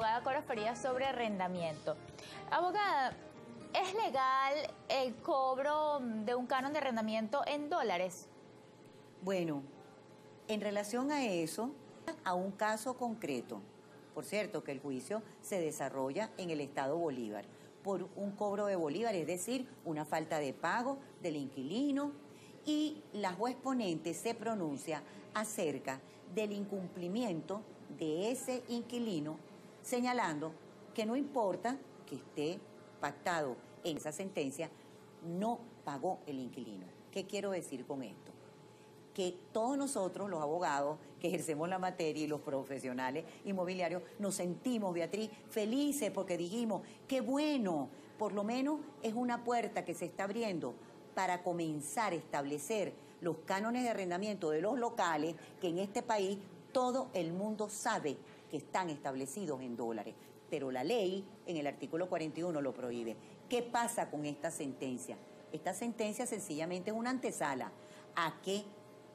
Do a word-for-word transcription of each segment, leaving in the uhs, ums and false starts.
abogada Cora Farías sobre arrendamiento. Abogada, ¿es legal el cobro de un canon de arrendamiento en dólares? Bueno, en relación a eso, a un caso concreto, por cierto que el juicio se desarrolla en el estado Bolívar, por un cobro de bolívar, es decir, una falta de pago del inquilino, y la juez ponente se pronuncia acerca del incumplimiento de ese inquilino, señalando que no importa que esté pactado en esa sentencia, no pagó el inquilino. ¿Qué quiero decir con esto? Que todos nosotros, los abogados que ejercemos la materia y los profesionales inmobiliarios, nos sentimos, Beatriz, felices porque dijimos, qué bueno, por lo menos es una puerta que se está abriendo para comenzar a establecer los cánones de arrendamiento de los locales que en este país todo el mundo sabe que están establecidos en dólares. Pero la ley en el artículo cuarenta y uno lo prohíbe. ¿Qué pasa con esta sentencia? Esta sentencia sencillamente es una antesala a que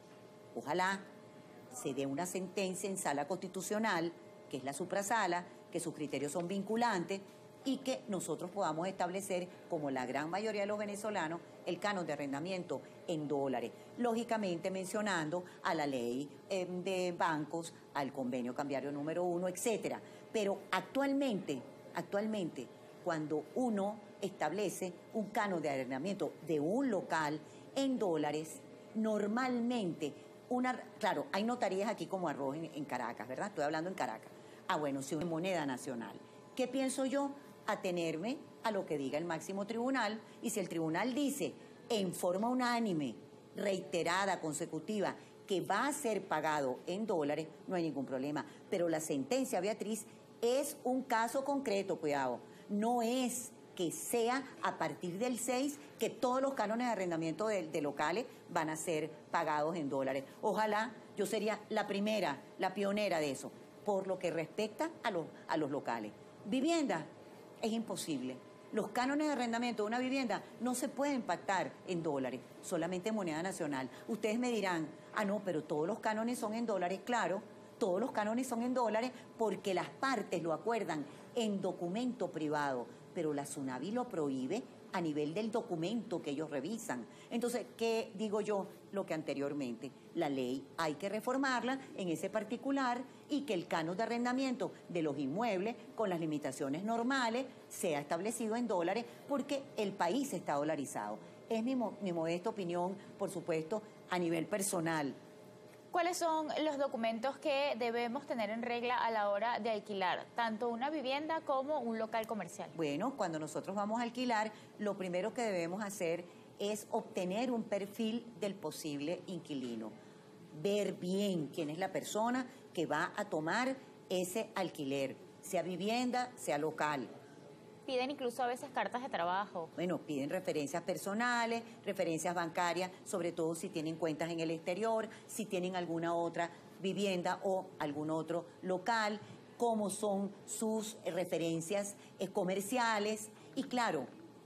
ojalá se dé una sentencia en sala constitucional, que es la suprasala, que sus criterios son vinculantes y que nosotros podamos establecer, como la gran mayoría de los venezolanos, el canon de arrendamiento en dólares. Lógicamente mencionando a la ley eh, de bancos, al convenio cambiario número uno, etcétera. Pero actualmente, actualmente, cuando uno establece un canon de arrendamiento de un local en dólares, normalmente Una, claro, hay notarías aquí como arroz en, en Caracas, ¿verdad? Estoy hablando en Caracas. Ah, bueno, si una moneda nacional. ¿Qué pienso yo? Atenerme a lo que diga el máximo tribunal, y si el tribunal dice en forma unánime, reiterada, consecutiva, que va a ser pagado en dólares, no hay ningún problema. Pero la sentencia, Beatriz, es un caso concreto, cuidado. No es que sea a partir del seis que todos los cánones de arrendamiento de, de locales van a ser pagados en dólares. Ojalá yo sería la primera, la pionera de eso, por lo que respecta a los, a los locales. Vivienda, es imposible. Los cánones de arrendamiento de una vivienda no se pueden pactar en dólares, solamente en moneda nacional. Ustedes me dirán, ah, no, pero todos los cánones son en dólares. Claro, todos los cánones son en dólares porque las partes lo acuerdan en documento privado, pero la SUNAVI lo prohíbe a nivel del documento que ellos revisan. Entonces, ¿qué digo yo? Lo que anteriormente, la ley hay que reformarla en ese particular y que el canon de arrendamiento de los inmuebles con las limitaciones normales sea establecido en dólares porque el país está dolarizado. Es mi, mi modesta opinión, por supuesto, a nivel personal. ¿Cuáles son los documentos que debemos tener en regla a la hora de alquilar tanto una vivienda como un local comercial? Bueno, cuando nosotros vamos a alquilar, lo primero que debemos hacer es obtener un perfil del posible inquilino. Ver bien quién es la persona que va a tomar ese alquiler, sea vivienda, sea local. Piden incluso a veces cartas de trabajo. Bueno, piden referencias personales, referencias bancarias, sobre todo si tienen cuentas en el exterior, si tienen alguna otra vivienda o algún otro local, cómo son sus referencias comerciales. Y claro,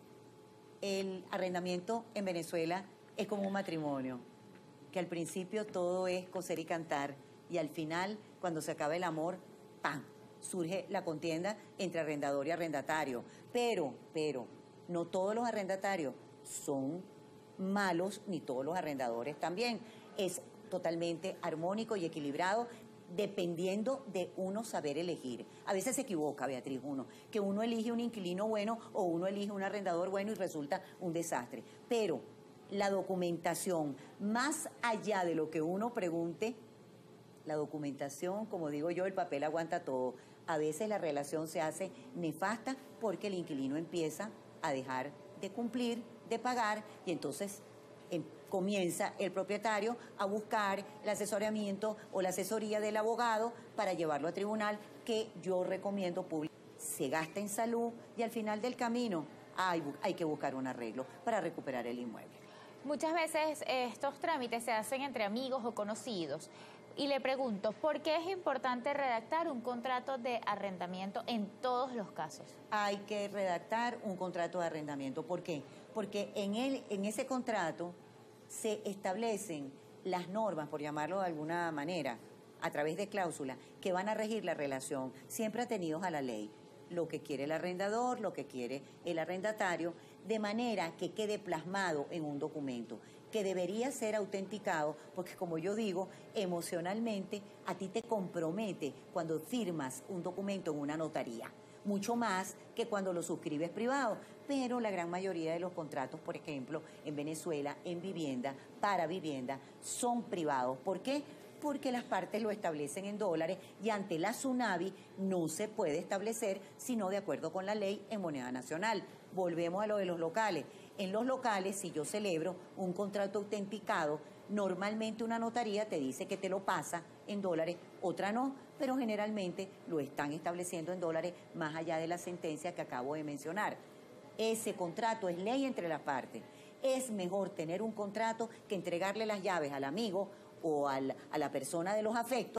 el arrendamiento en Venezuela es como un matrimonio, que al principio todo es coser y cantar, y al final, cuando se acaba el amor, ¡pam!, surge la contienda entre arrendador y arrendatario. Pero, pero, no todos los arrendatarios son malos, ni todos los arrendadores también. Es totalmente armónico y equilibrado, dependiendo de uno saber elegir. A veces se equivoca, Beatriz, uno, que uno elige un inquilino bueno o uno elige un arrendador bueno y resulta un desastre. Pero la documentación, más allá de lo que uno pregunte, la documentación, como digo yo, el papel aguanta todo. A veces la relación se hace nefasta porque el inquilino empieza a dejar de cumplir, de pagar, y entonces eh, comienza el propietario a buscar el asesoramiento o la asesoría del abogado para llevarlo a tribunal, que yo recomiendo público. Se gasta en salud y al final del camino hay, hay que buscar un arreglo para recuperar el inmueble. Muchas veces eh, estos trámites se hacen entre amigos o conocidos. Y le pregunto, ¿por qué es importante redactar un contrato de arrendamiento en todos los casos? Hay que redactar un contrato de arrendamiento. ¿Por qué? Porque en, el, en ese contrato se establecen las normas, por llamarlo de alguna manera, a través de cláusulas que van a regir la relación, siempre atenidos a la ley, lo que quiere el arrendador, lo que quiere el arrendatario, de manera que quede plasmado en un documento, que debería ser autenticado, porque como yo digo, emocionalmente a ti te compromete cuando firmas un documento en una notaría, mucho más que cuando lo suscribes privado. Pero la gran mayoría de los contratos, por ejemplo, en Venezuela, en vivienda, para vivienda, son privados. ¿Por qué? Porque las partes lo establecen en dólares y ante la SUNAVI no se puede establecer sino de acuerdo con la ley en moneda nacional. Volvemos a lo de los locales. En los locales, si yo celebro un contrato autenticado, normalmente una notaría te dice que te lo pasa en dólares, otra no, pero generalmente lo están estableciendo en dólares más allá de la sentencia que acabo de mencionar. Ese contrato es ley entre las partes. Es mejor tener un contrato que entregarle las llaves al amigo o al, a la persona de los afectos